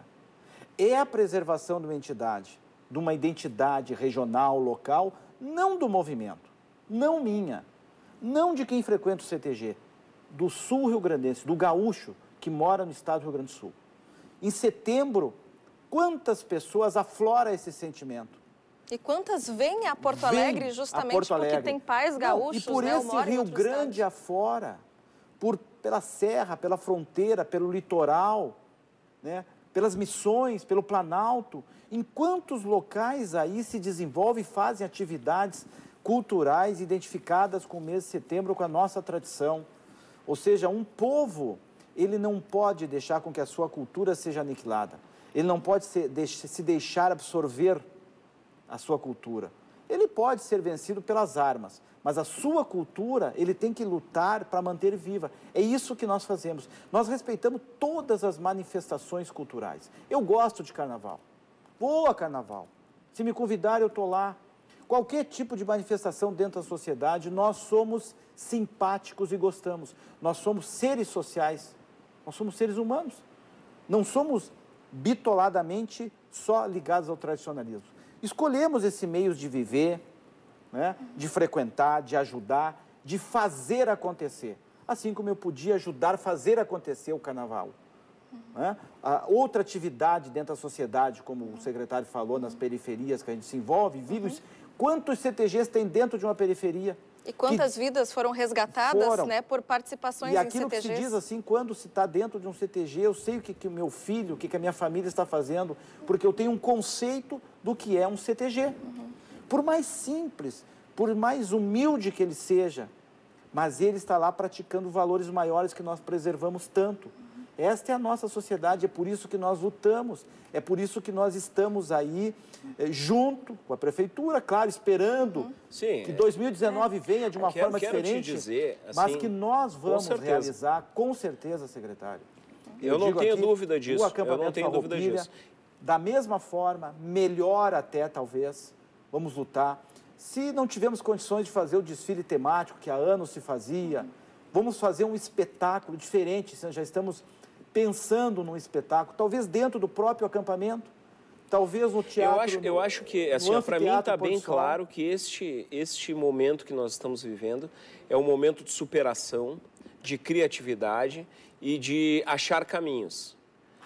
é a preservação de uma entidade, de uma identidade regional, local, não do movimento, não minha, não de quem frequenta o C T G, do sul rio-grandense, do gaúcho que mora no estado do Rio Grande do Sul. Em setembro, quantas pessoas aflora esse sentimento? E quantas vêm a Porto Alegre justamente Porto Alegre. Porque tem pais gaúchos, Não, e por né, esse Rio Grande estados. afora, por, pela serra, pela fronteira, pelo litoral, né, pelas missões, pelo Planalto, em quantos locais aí se desenvolvem e fazem atividades culturais identificadas com o mês de setembro, com a nossa tradição. Ou seja, um povo, ele não pode deixar com que a sua cultura seja aniquilada. Ele não pode se, se deixar absorver a sua cultura. Ele pode ser vencido pelas armas, mas a sua cultura, ele tem que lutar para manter viva. É isso que nós fazemos. Nós respeitamos todas as manifestações culturais. Eu gosto de carnaval. Vou a carnaval. Se me convidar, eu estou lá. Qualquer tipo de manifestação dentro da sociedade, nós somos simpáticos e gostamos. Nós somos seres sociais. Nós somos seres humanos. Não somos bitoladamente só ligados ao tradicionalismo. Escolhemos esse meio de viver, né, de frequentar, de ajudar, de fazer acontecer. Assim como eu podia ajudar a fazer acontecer o carnaval. Uhum. Né? A outra atividade dentro da sociedade, como o secretário falou, nas periferias que a gente se envolve, vive. Uhum. Quantos C T Gs tem dentro de uma periferia? E quantas que vidas foram resgatadas foram. Né, por participações em C T Gs? E aquilo que se diz assim, quando se está dentro de um C T G, eu sei o que, que o meu filho, o que, que a minha família está fazendo, porque eu tenho um conceito do que é um C T G. Uhum. Por mais simples, por mais humilde que ele seja, mas ele está lá praticando valores maiores que nós preservamos tanto. Uhum. Esta é a nossa sociedade, é por isso que nós lutamos, é por isso que nós estamos aí eh, junto com a Prefeitura, claro, esperando uhum. Sim, que dois mil e dezenove é. venha de uma quero, forma quero diferente, te dizer, assim, mas que nós vamos com realizar, com certeza, secretário. Eu, eu não tenho aqui, dúvida disso, o acampamento eu não tenho dúvida disso. Da mesma forma, melhor até, talvez, vamos lutar. Se não tivermos condições de fazer o desfile temático que há anos se fazia, uhum. vamos fazer um espetáculo diferente, já estamos pensando num espetáculo, talvez dentro do próprio acampamento, talvez no teatro. Eu acho, no, eu acho que, assim, para mim está bem claro que este, este momento que nós estamos vivendo é um momento de superação, de criatividade e de achar caminhos.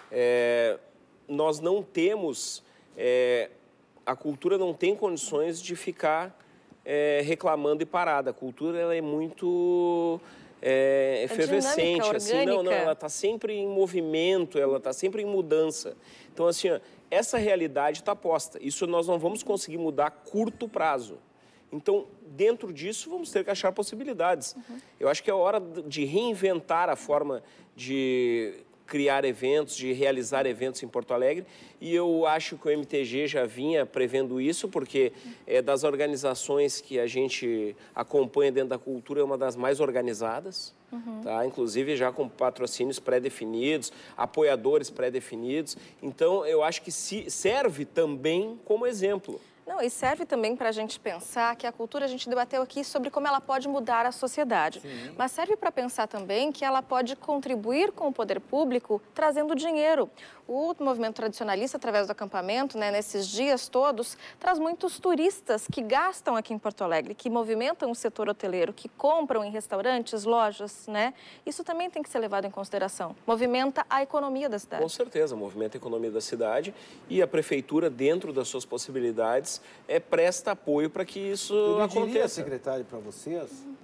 É, nós não temos, é, a cultura não tem condições de ficar é, reclamando e parada. A cultura ela é muito... É, efervescente, é dinâmica, assim, não, não, ela está sempre em movimento, ela está sempre em mudança. Então, assim, ó, essa realidade está posta. Isso nós não vamos conseguir mudar a curto prazo. Então, dentro disso, vamos ter que achar possibilidades. Uhum. Eu acho que é hora de reinventar a forma de criar eventos, de realizar eventos em Porto Alegre, e eu acho que o M T G já vinha prevendo isso, porque é das organizações que a gente acompanha dentro da cultura, é uma das mais organizadas, uhum. tá? Inclusive já com patrocínios pré-definidos, apoiadores pré-definidos, então eu acho que se serve também como exemplo. Não, e serve também para a gente pensar que a cultura, a gente debateu aqui sobre como ela pode mudar a sociedade. Sim. Mas serve para pensar também que ela pode contribuir com o poder público trazendo dinheiro. O movimento tradicionalista, através do acampamento, né, nesses dias todos, traz muitos turistas que gastam aqui em Porto Alegre, que movimentam o setor hoteleiro, que compram em restaurantes, lojas, né? Isso também tem que ser levado em consideração. Movimenta a economia da cidade. Com certeza, movimenta a economia da cidade e a prefeitura, dentro das suas possibilidades, é, presta apoio para que isso Eu aconteça. diria, secretário, para vocês,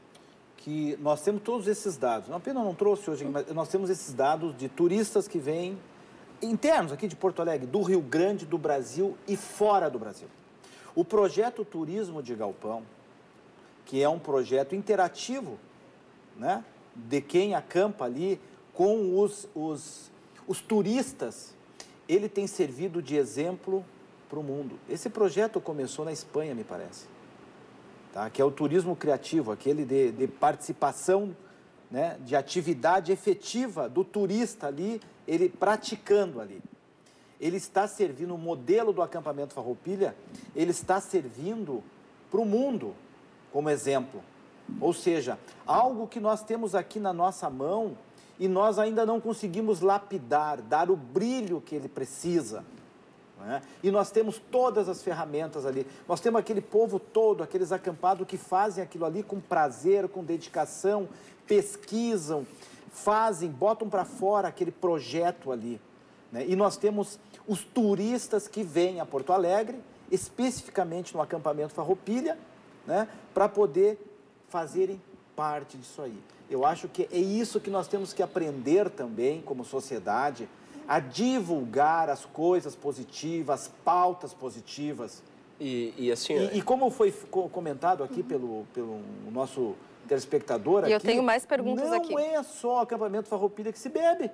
que nós temos todos esses dados. Não apenas não trouxe hoje, mas nós temos esses dados de turistas que vêm internos aqui de Porto Alegre, do Rio Grande, do Brasil e fora do Brasil. O projeto Turismo de Galpão, que é um projeto interativo, né, de quem acampa ali com os, os, os turistas, ele tem servido de exemplo para o mundo. Esse projeto começou na Espanha, me parece, tá? Que é o turismo criativo, aquele de, de participação, né, de atividade efetiva do turista ali, ele praticando ali. Ele está servindo, o modelo do acampamento Farroupilha, ele está servindo para o mundo como exemplo. Ou seja, algo que nós temos aqui na nossa mão e nós ainda não conseguimos lapidar, dar o brilho que ele precisa. Né? E nós temos todas as ferramentas ali. Nós temos aquele povo todo, aqueles acampados que fazem aquilo ali com prazer, com dedicação, pesquisam, fazem, botam para fora aquele projeto ali. Né? E nós temos os turistas que vêm a Porto Alegre, especificamente no acampamento Farroupilha, né? Para poder fazerem parte disso aí. Eu acho que é isso que nós temos que aprender também, como sociedade, a divulgar as coisas positivas, as pautas positivas. E, e assim... E, e como foi comentado aqui pelo, pelo nosso telespectador aqui... E eu tenho mais perguntas não aqui. Não é só o acampamento Farroupilha que se bebe.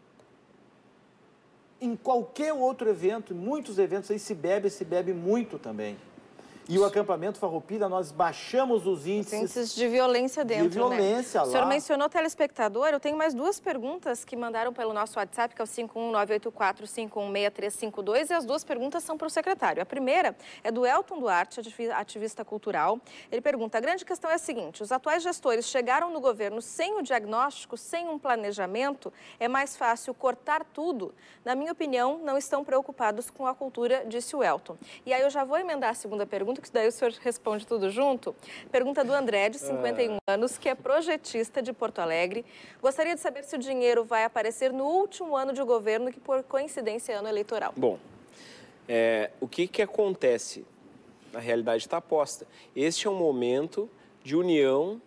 Em qualquer outro evento, em muitos eventos aí se bebe, se bebe muito também. E o acampamento Farroupilha, nós baixamos os índices... índices de violência dentro, de violência, né? lá. O senhor mencionou telespectador, eu tenho mais duas perguntas que mandaram pelo nosso WhatsApp, que é o cinco um nove oito quatro, cinco um seis três cinco dois, e as duas perguntas são para o secretário. A primeira é do Elton Duarte, ativista cultural. Ele pergunta, a grande questão é a seguinte, os atuais gestores chegaram no governo sem o diagnóstico, sem um planejamento, é mais fácil cortar tudo. Na minha opinião, não estão preocupados com a cultura, disse o Elton. E aí eu já vou emendar a segunda pergunta, que daí o senhor responde tudo junto. Pergunta do André, de cinquenta e um anos, que é projetista de Porto Alegre. Gostaria de saber se o dinheiro vai aparecer no último ano de governo, que por coincidência é ano eleitoral. Bom, é, o que, que acontece? A realidade está posta. Este é um momento de união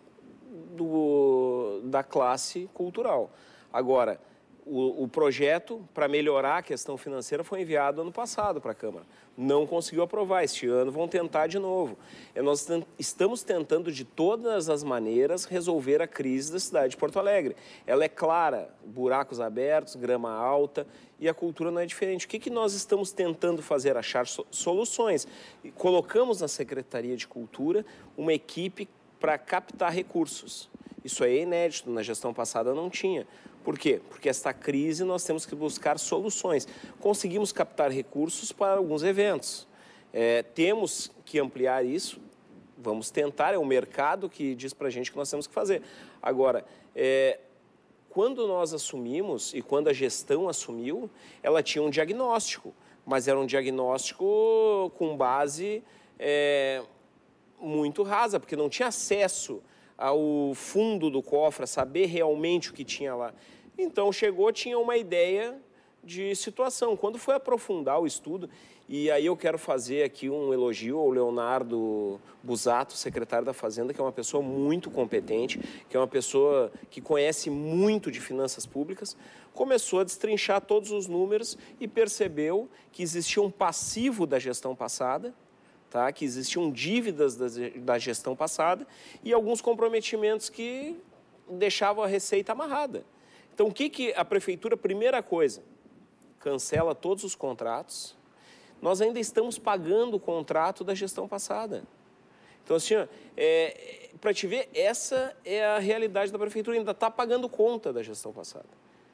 do, da classe cultural. Agora, o, o projeto para melhorar a questão financeira foi enviado ano passado para a Câmara. Não conseguiu aprovar. Este ano vão tentar de novo. É, nós estamos tentando de todas as maneiras resolver a crise da cidade de Porto Alegre. Ela é clara, buracos abertos, grama alta, e a cultura não é diferente. O que, que nós estamos tentando fazer? Achar so soluções. E colocamos na Secretaria de Cultura uma equipe para captar recursos. Isso é inédito, na gestão passada não tinha. Por quê? Porque esta crise nós temos que buscar soluções. Conseguimos captar recursos para alguns eventos. É, temos que ampliar isso, vamos tentar, é o mercado que diz para a gente que nós temos que fazer. Agora, é, quando nós assumimos e quando a gestão assumiu, ela tinha um diagnóstico, mas era um diagnóstico com base é, muito rasa, porque não tinha acesso ao fundo do cofre, a saber realmente o que tinha lá. Então, chegou, tinha uma ideia de situação. Quando foi aprofundar o estudo, e aí eu quero fazer aqui um elogio ao Leonardo Busato, secretário da Fazenda, que é uma pessoa muito competente, que é uma pessoa que conhece muito de finanças públicas, começou a destrinchar todos os números e percebeu que existia um passivo da gestão passada, tá? Que existiam dívidas da gestão passada e alguns comprometimentos que deixavam a receita amarrada. Então, o que, que a Prefeitura, primeira coisa, cancela todos os contratos. Nós ainda estamos pagando o contrato da gestão passada. Então, assim, é, para te ver, essa é a realidade da Prefeitura, ainda está pagando conta da gestão passada.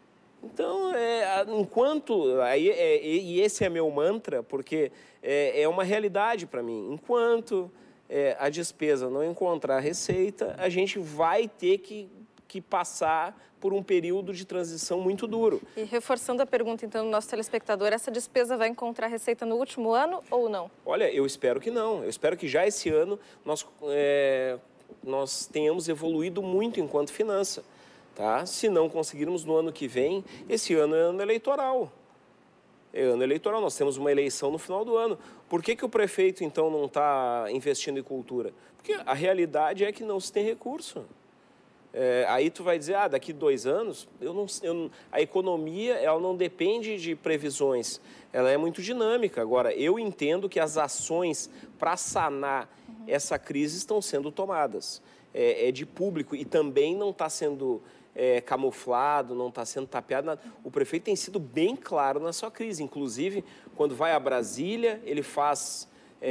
Então, é, enquanto... Aí, é, e esse é meu mantra, porque é, é uma realidade para mim. Enquanto é, a despesa não encontrar receita, a gente vai ter que, que passar por um período de transição muito duro. E reforçando a pergunta, então, do nosso telespectador, essa despesa vai encontrar receita no último ano ou não? Olha, eu espero que não. Eu espero que já esse ano nós, é, nós tenhamos evoluído muito enquanto finança. Tá? Se não conseguirmos no ano que vem, esse ano é ano eleitoral. É ano eleitoral, nós temos uma eleição no final do ano. Por que que o prefeito, então, não está investindo em cultura? Porque a realidade é que não se tem recurso. É, aí tu vai dizer, ah, daqui dois anos, eu não, eu, a economia ela não depende de previsões, ela é muito dinâmica. Agora, eu entendo que as ações para sanar uhum. essa crise estão sendo tomadas. É, é de público e também não está sendo é, camuflado, não está sendo tapeado. Nada. O prefeito tem sido bem claro na sua crise. Inclusive, quando vai a Brasília, ele faz,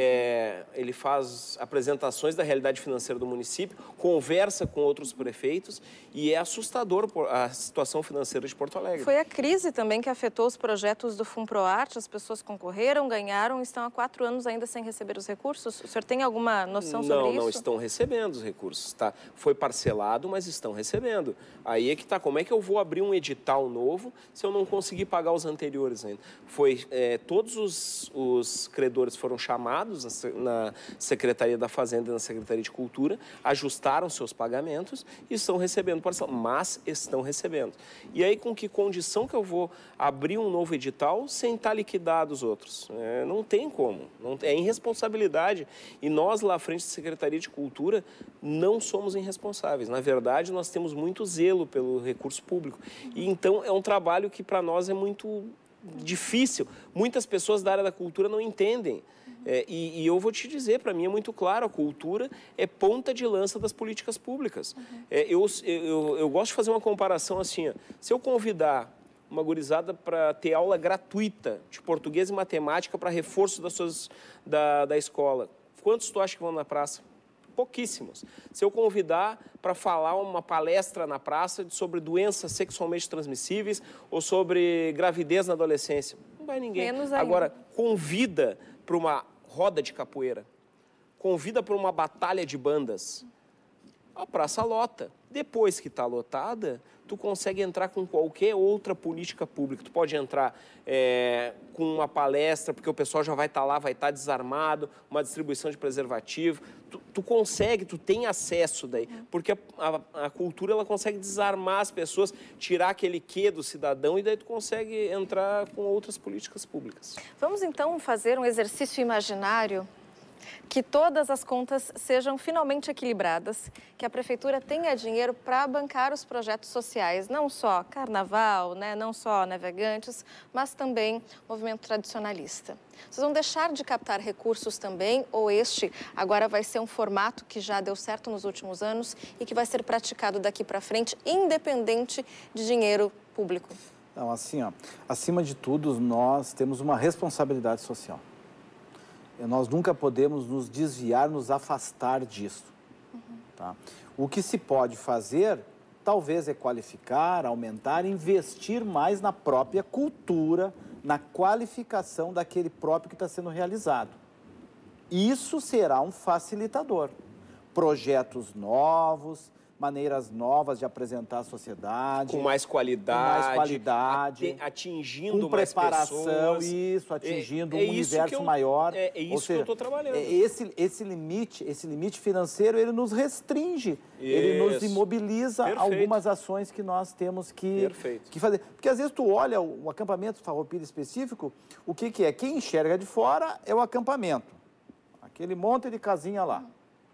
é, ele faz apresentações da realidade financeira do município, conversa com outros prefeitos e é assustador a situação financeira de Porto Alegre. Foi a crise também que afetou os projetos do FUNPROARTE, as pessoas concorreram, ganharam, estão há quatro anos ainda sem receber os recursos? O senhor tem alguma noção sobre não, isso? Não, não estão recebendo os recursos, tá? Foi parcelado, mas estão recebendo. Aí é que tá, como é que eu vou abrir um edital novo se eu não conseguir pagar os anteriores ainda? Foi, é, todos os, os credores foram chamados na Secretaria da Fazenda e na Secretaria de Cultura, ajustaram seus pagamentos e estão recebendo parcela, mas estão recebendo. E aí, com que condição que eu vou abrir um novo edital sem estar liquidado os outros? É, não tem como, não, é irresponsabilidade. E nós, lá à frente da Secretaria de Cultura, não somos irresponsáveis. Na verdade, nós temos muito zelo pelo recurso público. E então, é um trabalho que para nós é muito difícil. Muitas pessoas da área da cultura não entendem. É, e, e eu vou te dizer, para mim é muito claro, a cultura é ponta de lança das políticas públicas. Uhum. É, eu, eu, eu gosto de fazer uma comparação assim, ó, se eu convidar uma gurizada para ter aula gratuita de português e matemática para reforço das suas, da, da escola, quantos tu acha que vão na praça? Pouquíssimos. Se eu convidar para falar uma palestra na praça sobre doenças sexualmente transmissíveis ou sobre gravidez na adolescência, não vai ninguém. Menos ainda. Agora, convida para uma roda de capoeira, convida para uma batalha de bandas, a praça lota. Depois que está lotada, tu consegue entrar com qualquer outra política pública. Tu pode entrar é, com uma palestra, porque o pessoal já vai estar tá lá, vai estar tá desarmado, uma distribuição de preservativo. Tu, tu consegue, tu tem acesso daí, porque a, a, a cultura ela consegue desarmar as pessoas, tirar aquele quê do cidadão e daí tu consegue entrar com outras políticas públicas. Vamos então fazer um exercício imaginário? Que todas as contas sejam finalmente equilibradas, que a Prefeitura tenha dinheiro para bancar os projetos sociais, não só Carnaval, né, não só Navegantes, mas também movimento tradicionalista. Vocês vão deixar de captar recursos também, ou este agora vai ser um formato que já deu certo nos últimos anos e que vai ser praticado daqui para frente, independente de dinheiro público? Não, assim, ó, acima de tudo, nós temos uma responsabilidade social. Nós nunca podemos nos desviar, nos afastar disso. Uhum. Tá? O que se pode fazer, talvez, é qualificar, aumentar, investir mais na própria cultura, na qualificação daquele próprio que está sendo realizado. Isso será um facilitador. Projetos novos, maneiras novas de apresentar a sociedade. Com mais qualidade. Com mais qualidade. Atingindo com mais preparação, pessoas. isso, atingindo é, é um universo eu, maior. É, é isso seja, que eu estou trabalhando. Esse, esse, limite, esse limite financeiro, ele nos restringe. Isso. Ele nos imobiliza Perfeito. Algumas ações que nós temos que, que fazer. Porque às vezes tu olha o, o acampamento Farroupilha específico, o que, que é? Quem enxerga de fora é o acampamento. Aquele monte de casinha lá.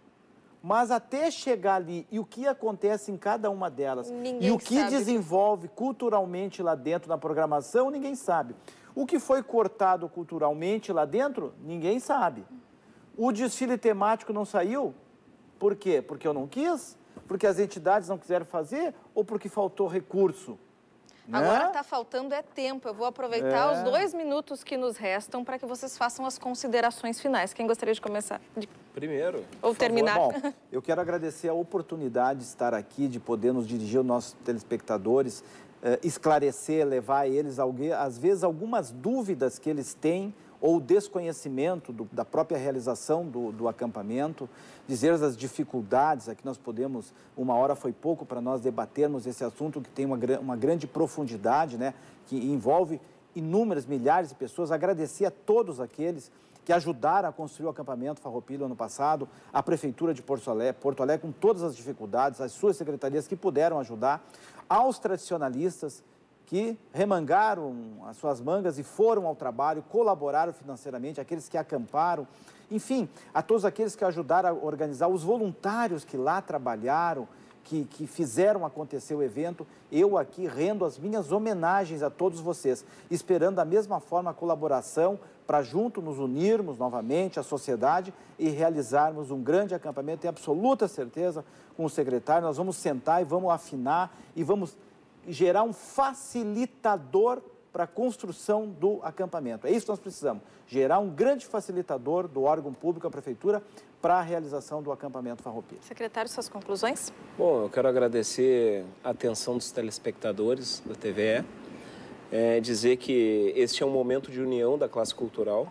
Mas até chegar ali, e o que acontece em cada uma delas, ninguém e o que sabe. Desenvolve culturalmente lá dentro na programação, ninguém sabe. O que foi cortado culturalmente lá dentro, ninguém sabe. O desfile temático não saiu? Por quê? Porque eu não quis? Porque as entidades não quiseram fazer? Ou porque faltou recurso? Agora está faltando é tempo. Eu vou aproveitar é. os dois minutos que nos restam para que vocês façam as considerações finais. Quem gostaria de começar? De... Primeiro. Ou terminar. Bom, eu quero agradecer a oportunidade de estar aqui, de poder nos dirigir aos nossos telespectadores esclarecer, levar a eles, às vezes, algumas dúvidas que eles têm ou desconhecimento do, da própria realização do, do acampamento, dizer as dificuldades, aqui nós podemos, uma hora foi pouco para nós debatermos esse assunto que tem uma, uma grande profundidade, né, que envolve inúmeras, milhares de pessoas, agradecer a todos aqueles que ajudaram a construir o acampamento Farroupilha ano passado, a Prefeitura de Porto Alegre, Porto Alegre com todas as dificuldades, as suas secretarias que puderam ajudar, aos tradicionalistas que remangaram as suas mangas e foram ao trabalho, colaboraram financeiramente, aqueles que acamparam, enfim, a todos aqueles que ajudaram a organizar, os voluntários que lá trabalharam, que, que fizeram acontecer o evento, eu aqui rendo as minhas homenagens a todos vocês, esperando da mesma forma a colaboração para junto nos unirmos novamente à sociedade e realizarmos um grande acampamento. Tenho absoluta certeza com o secretário, nós vamos sentar e vamos afinar e vamos gerar um facilitador para a construção do acampamento. É isso que nós precisamos, gerar um grande facilitador do órgão público, a Prefeitura, para a realização do acampamento Farroupilha. Secretário, suas conclusões? Bom, eu quero agradecer a atenção dos telespectadores da T V E, é, dizer que este é um momento de união da classe cultural,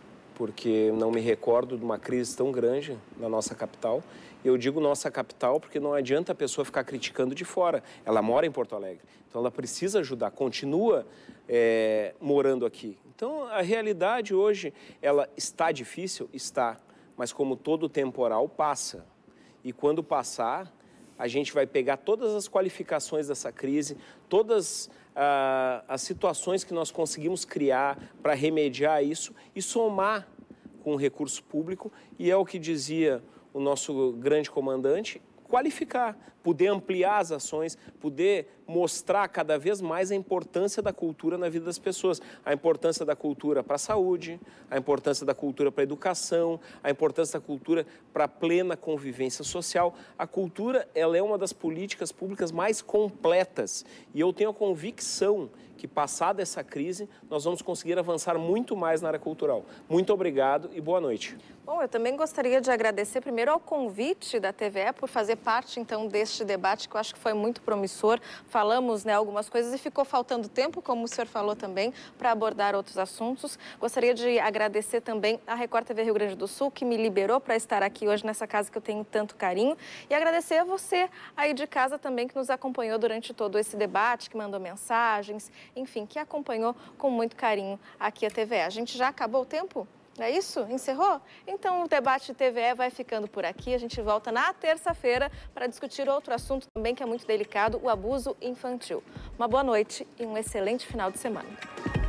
porque não me recordo de uma crise tão grande na nossa capital. Eu digo nossa capital porque não adianta a pessoa ficar criticando de fora. Ela mora em Porto Alegre, então ela precisa ajudar, continua é, morando aqui. Então, a realidade hoje, ela está difícil? Está, mas como todo temporal, passa. E quando passar, a gente vai pegar todas as qualificações dessa crise, todas ah, as situações que nós conseguimos criar para remediar isso e somar com o recurso público, e é o que dizia o nosso grande comandante, qualificar, poder ampliar as ações, poder mostrar cada vez mais a importância da cultura na vida das pessoas. A importância da cultura para a saúde, a importância da cultura para a educação, a importância da cultura para a plena convivência social. A cultura, ela é uma das políticas públicas mais completas e eu tenho a convicção que, passada essa crise, nós vamos conseguir avançar muito mais na área cultural. Muito obrigado e boa noite. Bom, eu também gostaria de agradecer primeiro ao convite da T V E por fazer parte, então, deste debate que eu acho que foi muito promissor. Falamos, né, algumas coisas e ficou faltando tempo, como o senhor falou também, para abordar outros assuntos. Gostaria de agradecer também à Record T V Rio Grande do Sul, que me liberou para estar aqui hoje nessa casa que eu tenho tanto carinho. E agradecer a você aí de casa também, que nos acompanhou durante todo esse debate, que mandou mensagens, enfim, que acompanhou com muito carinho aqui a T V E. A gente já acabou o tempo? É isso? Encerrou? Então o debate T V E vai ficando por aqui. A gente volta na terça-feira para discutir outro assunto também que é muito delicado, o abuso infantil. Uma boa noite e um excelente final de semana.